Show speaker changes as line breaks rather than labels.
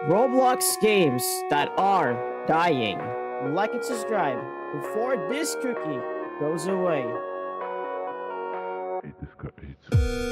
Roblox games that are dying. Like and subscribe before this cookie goes away.
Eat this cookie.